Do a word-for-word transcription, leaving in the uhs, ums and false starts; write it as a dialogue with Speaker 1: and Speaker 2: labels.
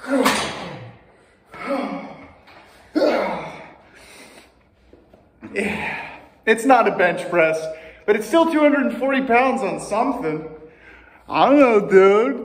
Speaker 1: Yeah, it's not a bench press, but it's still two hundred forty pounds on something. I don't know, dude.